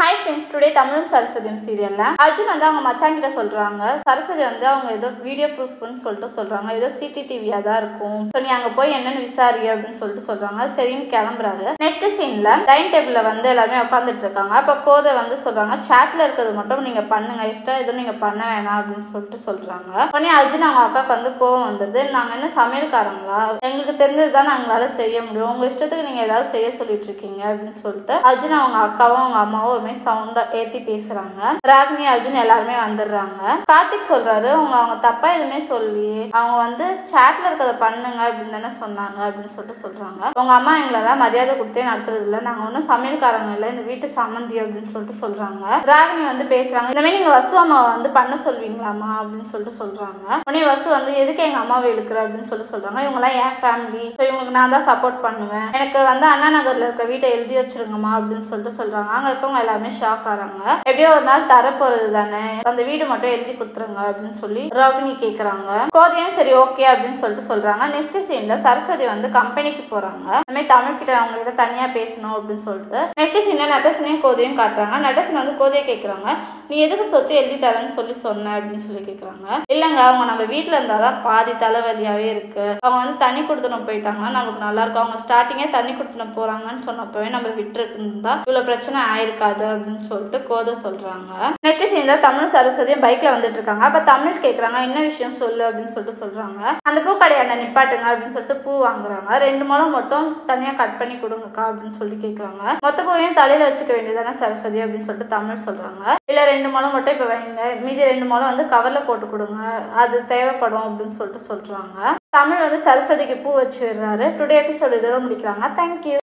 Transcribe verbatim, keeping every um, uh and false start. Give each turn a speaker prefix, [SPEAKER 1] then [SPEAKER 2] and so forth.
[SPEAKER 1] Hi friends, today Tamilum Saraswathiyam serial la Arjun வந்து அவங்க மச்சான் கிட்ட சொல்றாங்க சரஸ்வதி வந்து அவங்க ஏதோ வீடியோ ப்ரூஃப்னு சொல்லிட்டு சொல்றாங்க ஏதோ சிசிடிவியா தான் இருக்கும் சோ நீ அங்க போய் என்னன்னு விசாரி அப்படினு சொல்லிட்டு சொல்றாங்க சரின்னு கிளம்பறாரு நெக்ஸ்ட் சீன்ல டைனிங் டேபிள்ல வந்து எல்லாரும் உட்கார்ந்துட்டு இருக்காங்க அப்ப கோதை வந்து சொல்றாங்க சாட்ல இருக்குது மட்டும் நீங்க பண்ணுங்க எக்ஸ்ட்ரா எதுவும் நீங்க பண்ண வேணாம் அப்படினு சொல்லிட்டு சொல்றாங்க உடனே அர்ஜுன் அவங்க அக்காக்கு வந்து கோவம் வந்தது நாங்க என்ன சமையல்காரங்களா எங்களுக்கு தெரிஞ்சது தான் நாங்களால செய்ய முடியும் உங்க இஷ்டத்துக்கு நீங்க ஏதாவது செய்ய சொல்லிட்டு இருக்கீங்க அப்படினு சொல்லிட்டு அர்ஜுன் அவங்க அக்காவும் அவங்க அம்மாவும் ஒரு சவுண்டா ஏத்தி பேசுறாங்க ராகினி அர்ஜுன் எல்லாருமே வந்துடுறாங்க கார்த்திக் சொல்றாரு அவங்க அவங்க தப்பா எதுவுமே சொல்லி அவங்க வந்து சாட்ல இருக்கிறத பண்ணுங்க அப்படின்னு தானே சொன்னாங்க அப்படின்னு சொல்லிட்டு சொல்றாங்க உங்க அம்மா எங்களெல்லாம் மரியாதை கொடுத்தே நடத்துறது இல்லை நாங்க ஒன்னும் சமையல்காரங்க இல்லை இந்த வீட்டு சம்மந்தி அப்படின்னு சொல்லிட்டு சொல்றாங்க ராகினி வந்து பேசுறாங்க இந்த மாதிரி நீங்க வசு அம்மாவை வந்து பண்ண சொல்வீங்களாமா அப்படின்னு சொல்லிட்டு சொல்றாங்க உடனே வசு வந்து எதுக்கு எங்க அம்மாவை இழுக்கிற அப்படின்னு சொல்லிட்டு சொல்றாங்க இவங்க எல்லாம் என் ஃபேமிலி இவங்களுக்கு நான் தான் சப்போர்ட் பண்ணுவேன் எனக்கு வந்து அண்ணா நகர்ல இருக்க வீட்டை எழுதி வச்சிருங்கம்மா அப்படின்னு சொல்லிட்டு சொல்றாங்க அங்க இருக்கவங்க எல்லாருமே ஷாக் ஆறாங்க எப்படியோ ஒரு நாள் தர போறது தானே அந்த வீடு மட்டும் எழுதி கொடுத்துருங்க அப்படின்னு சொல்லி ராகினி கேக்குறாங்க கோதையும் சரி ஓகே அப்படின்னு சொல்லிட்டு சொல்றாங்க நெக்ஸ்ட் சீன்ல சரஸ்வதி வந்து கம்பெனிக்கு போறாங்க அந்த மாதிரி தமிழ் கிட்ட அவங்க கிட்ட தனியா பேசணும் அப்படின்னு சொல்லிட்டு நெக்ஸ்ட் சீன்ல நட்டசனையும் கோதையும் காட்டுறாங்க நட்டசன் வந்து கோதையை கேக்குறாங்க நீ எதுக்கு சொத்து எழுதி தரேன்னு சொல்லி சொன்ன அப்படின்னு சொல்லி கேக்குறாங்க இல்லங்க அவங்க நம்ம வீட்டுல இருந்தாதான் பாதி தலைவலியாவே இருக்கு அவங்க வந்து தண்ணி கொடுத்துன போயிட்டாங்கன்னா நமக்கு நல்லா இருக்கும் அவங்க ஸ்டார்டிங்கே தண்ணி கொடுத்துன போறாங்கன்னு சொன்னப்பவே நம்ம விட்டுருக்கு இருந்தா இவ்வளவு பிரச்சனை ஆயிருக்காது அப்படின்னு சொல்லிட்டு கோதை சொல்றாங்க நெக்ஸ்ட் சீன்ல தமிழ் சரஸ்வதியும் பைக்ல வந்துட்டு இருக்காங்க அப்ப தமிழ் கேக்குறாங்க என்ன விஷயம் சொல்லு அப்படின்னு சொல்லிட்டு சொல்றாங்க அந்த பூ கடையாண்ட நிப்பாட்டுங்க அப்படின்னு சொல்லிட்டு பூ வாங்குறாங்க ரெண்டு முளம் மட்டும் தனியா கட் பண்ணி கொடுங்கக்கா அப்படின்னு சொல்லி கேக்குறாங்க மொத்த பூவையும் தலையில வச்சுக்க வேண்டியதானே சரஸ்வதி அப்படின்னு சொல்லிட்டு தமிழ் சொல்றாங்க இல்ல ரெண்டு முளம் மட்டும் இப்ப வைங்க மீதி ரெண்டு முளம் வந்து கவர்ல போட்டு கொடுங்க அது தேவைப்படும் அப்படின்னு சொல்லிட்டு சொல்றாங்க தமிழ் வந்து சரஸ்வதிக்கு பூ வச்சு விடுறாரு டுடே எபிசோடு இதோட முடிக்கிறாங்க தேங்க்யூ